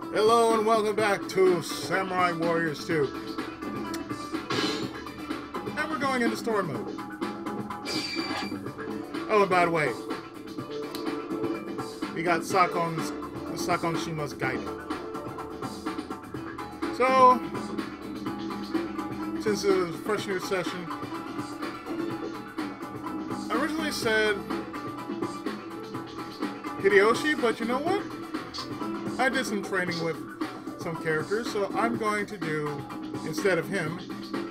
Hello and welcome back to Samurai Warriors 2. And we're going into story mode. Oh, and by the way, we got Sakon Shima's guide. So, since it was a fresh new session, I originally said Hideyoshi, but you know what? I did some training with some characters, so I'm going to do, instead of him,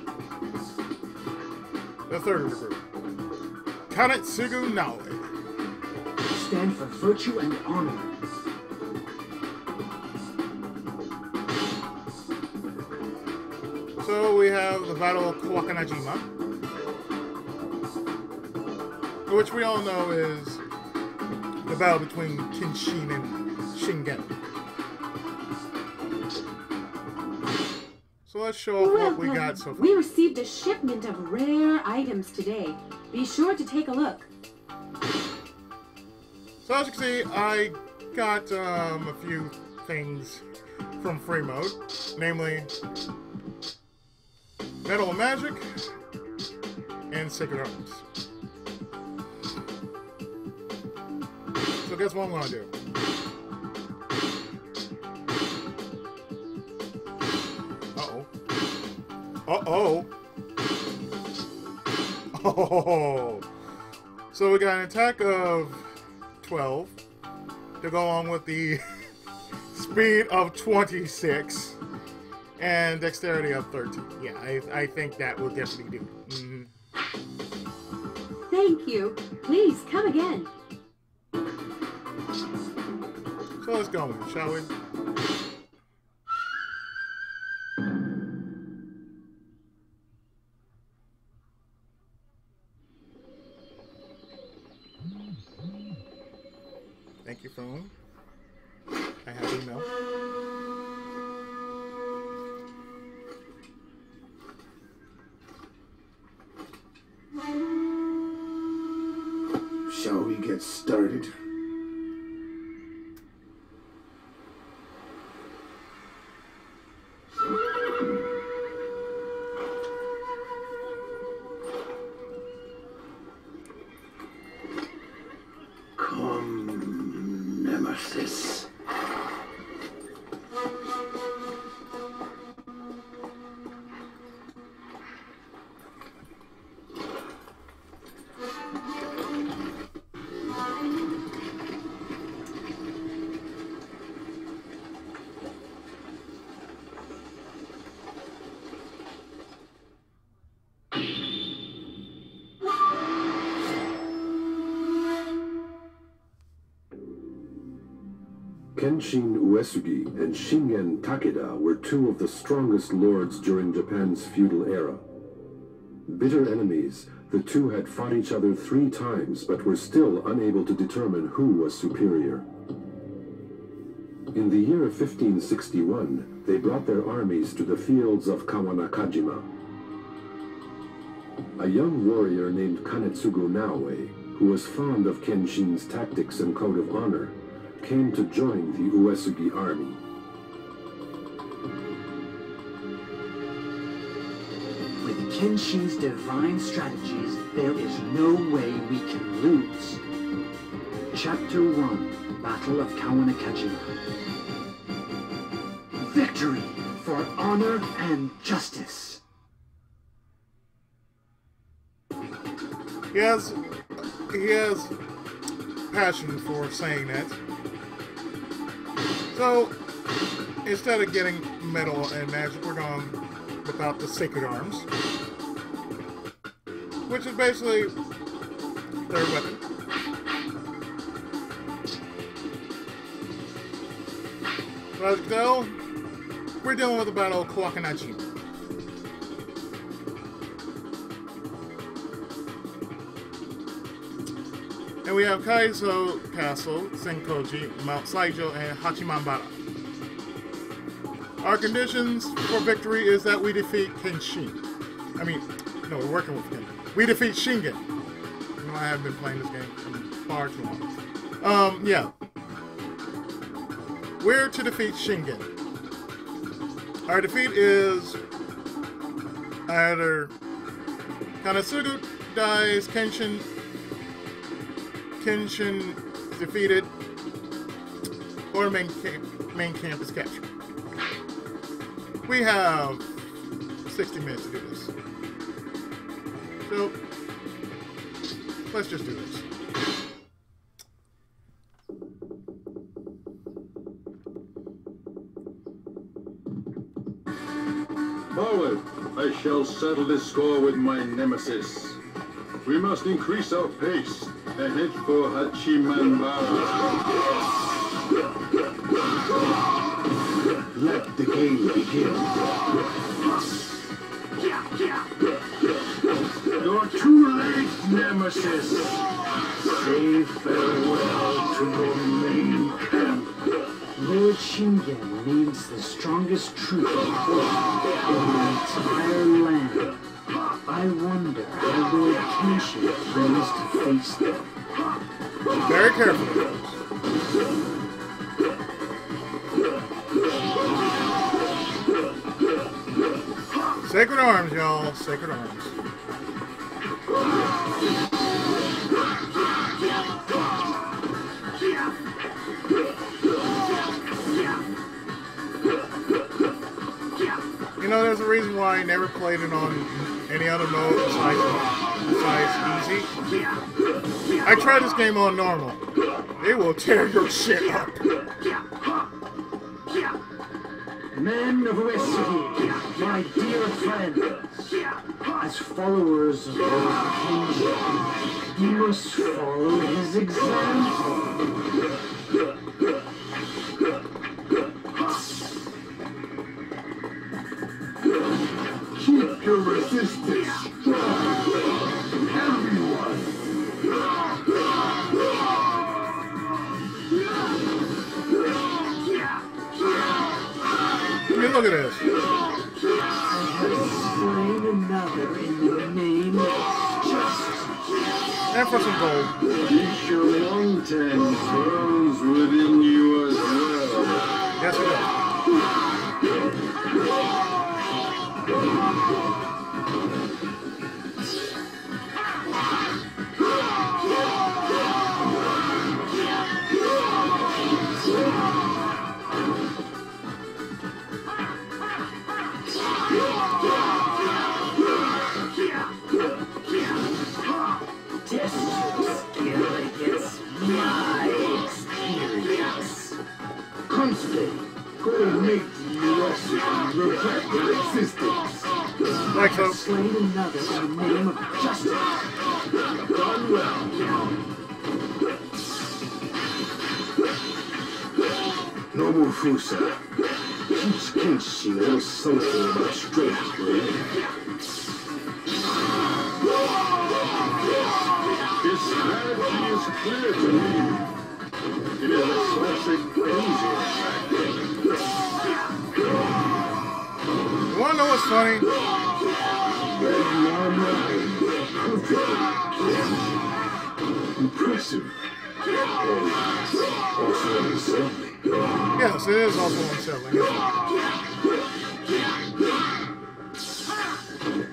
the third of the group. Kanetsugu Naoe. Stand for virtue and honor. So we have the Battle of Kawakanajima, which we all know is the battle between Kenshin and Shingen. So let's show off what we got so far. We received a shipment of rare items today. Be sure to take a look. So as you can see, I got a few things from free mode, namely Metal of Magic and Sacred Arms. So guess what I'm gonna do? Uh-oh. Oh. So we got an attack of 12 to go along with the speed of 26 and dexterity of 13. Yeah, I think that will definitely do. Thank you. Please come again. So let's go, shall we? Thank you, phone. I have email. Shall we get started? Come, Nemesis. Kenshin Uesugi and Shingen Takeda were two of the strongest lords during Japan's feudal era. Bitter enemies, the two had fought each other 3 times but were still unable to determine who was superior. In the year 1561, they brought their armies to the fields of Kawanakajima. A young warrior named Kanetsugu Naoe, who was fond of Kenshin's tactics and code of honor, came to join the Uesugi army. With Kenshin's divine strategies, there is no way we can lose. Chapter 1, Battle of Kawanakajima. Victory for honor and justice. He has passion for saying that. So, instead of getting metal and magic, we're going without the Sacred Arms, which is basically their weapon. So as you can tell, we're dealing with the Battle of Kawakanajima. And we have Kaizo Castle, Senkoji, Mount Saijo, and Hachimambara. Our conditions for victory is that we defeat Kenshin. I mean, no, we're working with him. We defeat Shingen. You know, I haven't been playing this game for far too long. Yeah. we're to defeat Shingen. Our defeat is either Konosuba dies, Kenshin defeated, or main camp is captured. We have 60 minutes to do this. So, let's just do this. Forward! I shall settle this score with my nemesis. We must increase our pace and head for Hachimanbara. Let the game begin. You're too late, nemesis! Say farewell to your main camp. Lord Shingen needs the strongest troop in the entire land. I wonder how Lord Kenshin plans to face them. Very carefully. Sacred Arms, y'all. Sacred Arms. You know, there's a reason why I never played it on any other mode besides easy. I tried this game on normal. It will tear your shit up. Men of Westview, my dear friends, as followers of Lord Kenshin, you must follow his example. Keep your resistance strong. Everyone. I mean, look at this. I have slain another in the name of justice. And for some gold. Isha Mountain burns within you as well. Yes, it is. Test your skill against my experience. Constantly go and make the US regret their existence. Like so. Slain another in the name of justice. Done well. No more Fusa. Teach Kenshin a little something about strength, man. His strategy is clear to me. It is a classic engine. You wanna know what's funny? You are mine. Perfect. Impressive. And also unsettling. Yes, it is also unsettling, isn't it?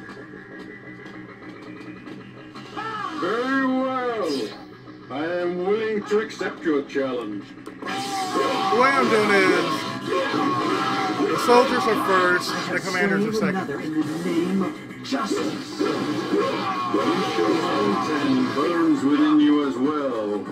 Very well. I am willing to accept your challenge. The way I'm doing it is the soldiers are first, the commanders are Slain second. another in the name of justice. Isha Mountain burns within you as well.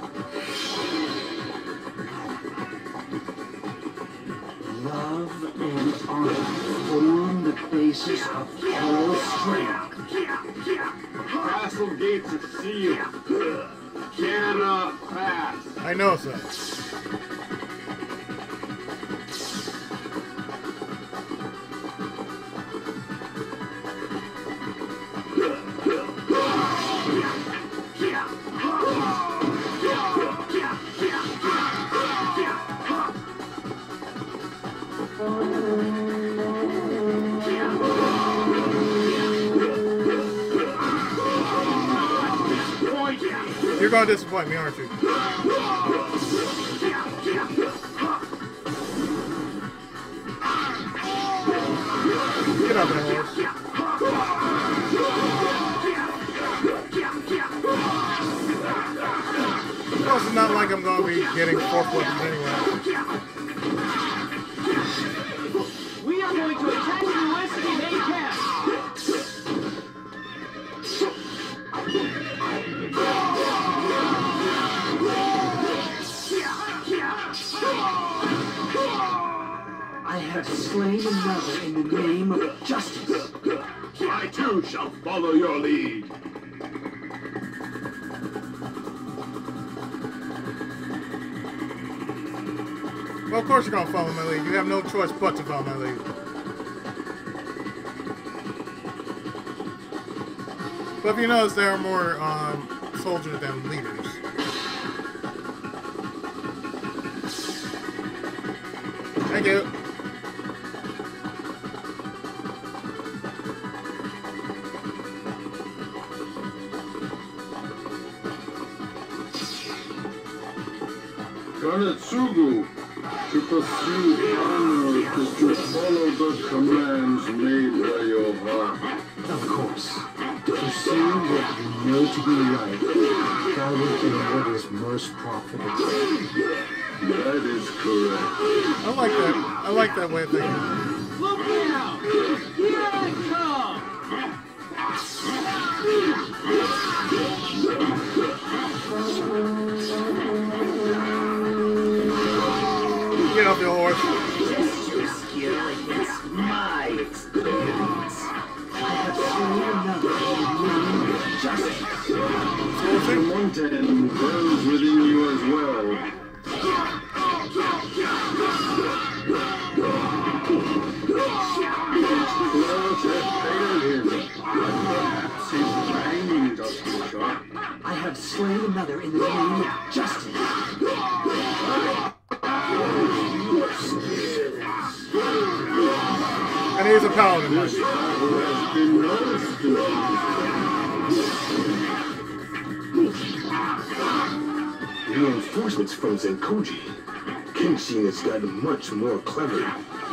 Love and honor form the basis of all strength. Castle gates are sealed. Cannot pass. I know so. You're gonna disappoint me, aren't you? getting fourth weapons anyway. We are going to attack the Western main camp. I have slain another in the name of justice. I too shall follow your lead. Well, of course you're gonna follow my lead. You have no choice but to follow my lead. But if you notice, there are more soldiers than leaders. Thank you. Kanetsugu, to pursue honor is to follow the commands made by your heart. Of course. Pursue what you know to be right. Follow in what is most profitable. That is correct. I like that. I like that way of thinking. Look out! Here I come! Get off your horse. Test your skill against my experience. I have slain another in the name of justice. The mountain burns within you as well. Clouds have failed him. Perhaps his brain does the shot. I have slain another in the name of justice. And he's a paladin. This battle has been lost to us. Reinforcements from Zenkoji. Kenshin has gotten much more clever.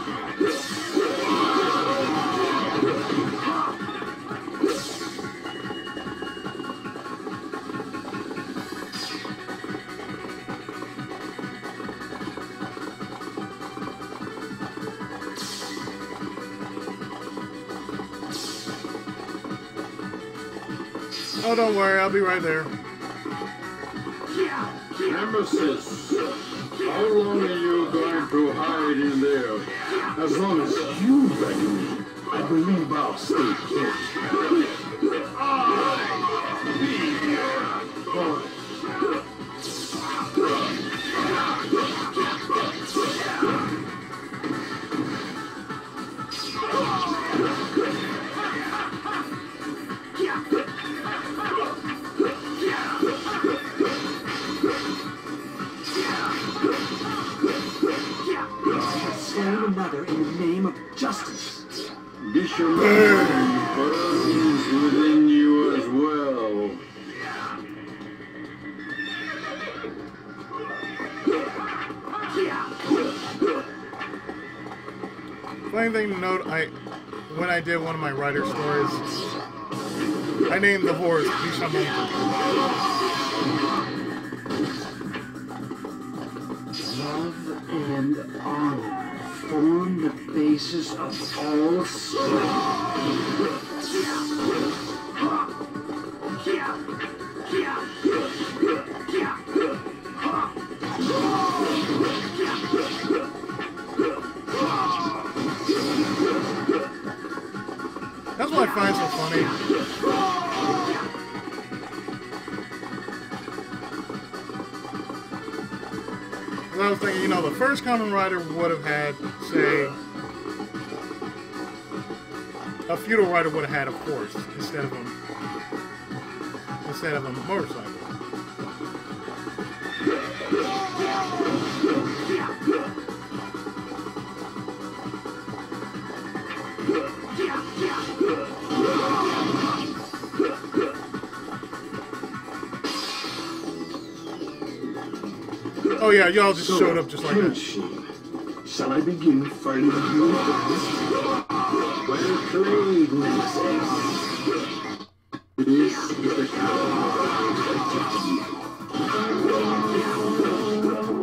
Oh, don't worry, I'll be right there. Nemesis, how long are you going to hide in there? As long as you reckon me, I believe I'll stay put. Slain another in the name of justice. Bishamon burns within you as well. Funny thing to note, when I did one of my writer stories, I named the horse Bishamon. Love and honor form the basis of all strength. That's what I find so funny. I was thinking, you know, the first Kamen Rider would have had, say, a feudal rider would have had a horse instead of a motorcycle. Oh yeah, y'all just showed up just like that. Kenshin, shall I begin fighting you? Well played, Nemesis. This is the kind of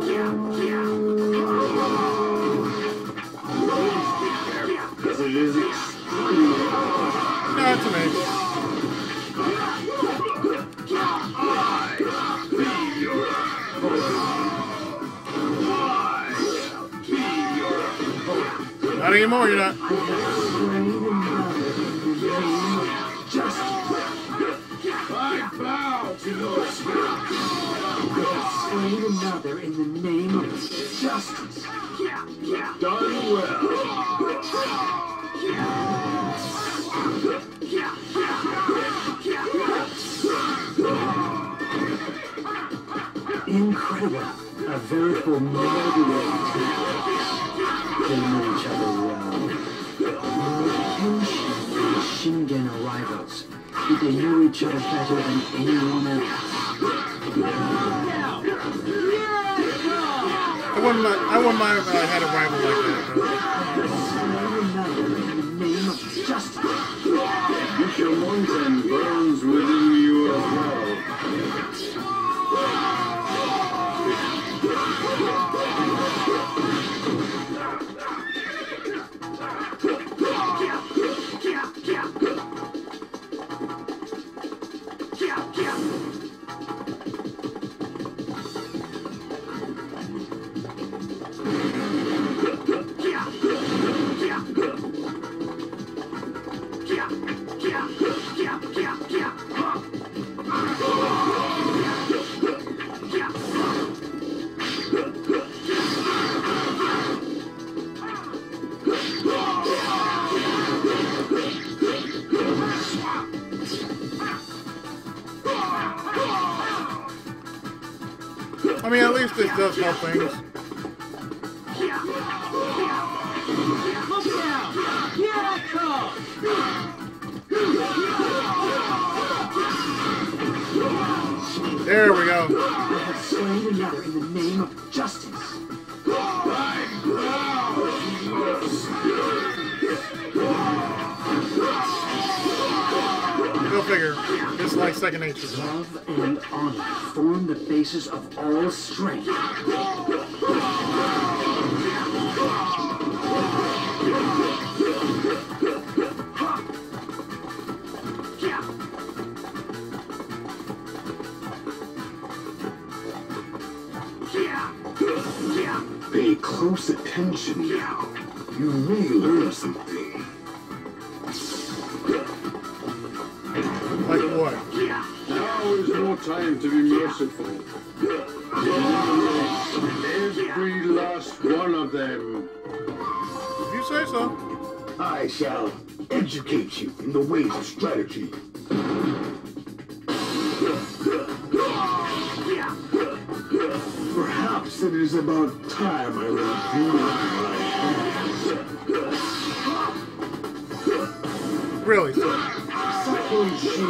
Not anymore, you're not. I have slain another in the name of justice. I bow to your spirit. I have slain another in the name of justice. Done well. Incredible. A veritable melee attack. They know each other well. Lord Kenshin and the Shingen are rivals, but they know each other better than anyone else. I wouldn't mind if I had a rival like that, though. I have slain another in the name of justice. Bishop Mountain burns within you as well. I mean, at least this does help things. Look down! Here I come! There we go. I have slain another in the name of justice. Go figure. It's like second nature. Love and honor form the basis of all strength. Pay close attention now. You may learn something. Like what? Now is no time to be merciful. Every last one of them. If you say so. I shall educate you in the ways of strategy. Perhaps it is about time I reveal my hand. Really? Sakushi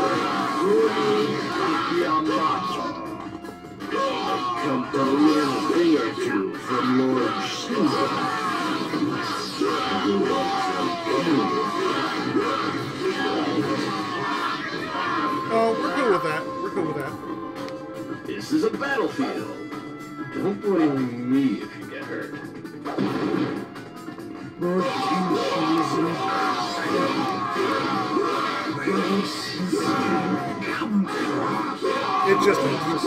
Yamato. Come to learn a thing or two from Lord Shiva. Oh, we're cool with that. We're cool with that. This is a battlefield. Don't blame me if you get hurt. Lord Kenshin is in grace is comfort. It just is.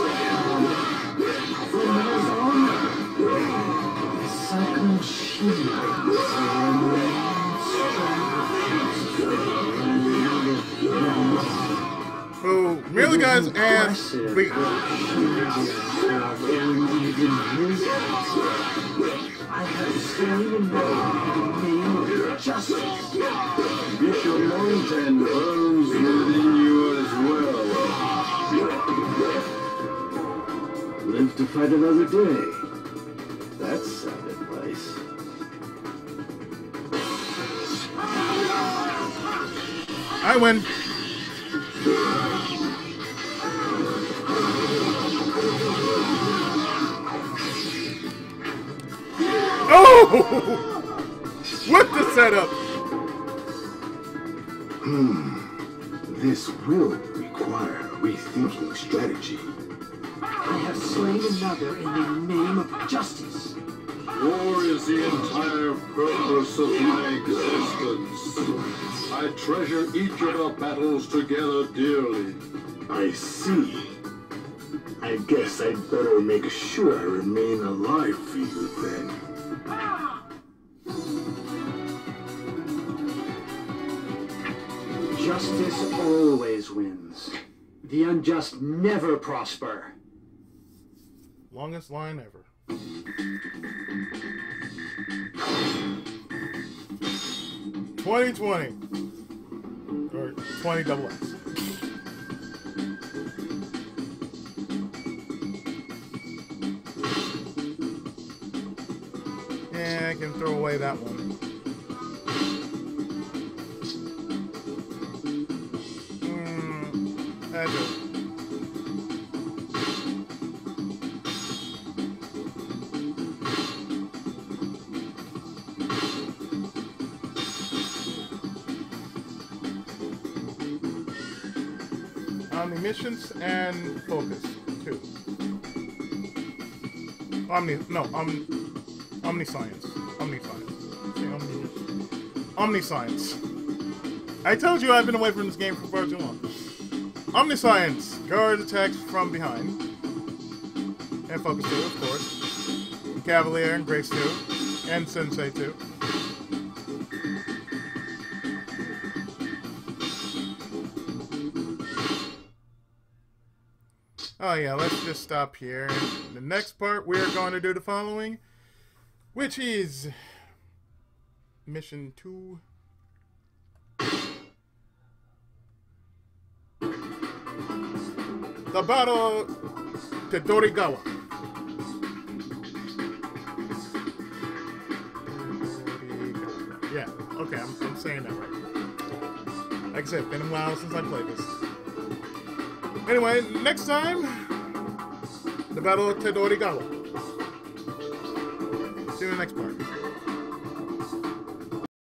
For his honor, Sakushi Oh, merely guys and wait. I have slain another in the name of justice. Bishop Mountain burns within you as well. Live to fight another day. That sounded nice. I win. Oh! What the setup? This will require rethinking strategy. I have slain another in the name of justice. War is the entire purpose of my existence. I treasure each of our battles together dearly. I see. I guess I'd better make sure I remain alive for you then. Justice always wins. The unjust never prosper. Longest line ever. $20.20 or 20 double X. Yeah, I can throw away that one. That's it. Omniscience and focus, too. Omniscience. Omniscience. I told you I've been away from this game for far too long. Omniscience. Guard attacks from behind. And focus 2, of course. Cavalier and Grace 2. And Sensei 2. Oh yeah, let's just stop here. In the next part, we are going to do the following, which is Mission 2. The Battle to Dorigawa. Yeah, okay, I'm saying that right. Like I said, it's been a while since I played this. Anyway, next time, the Battle of Todorigawa. See you in the next part.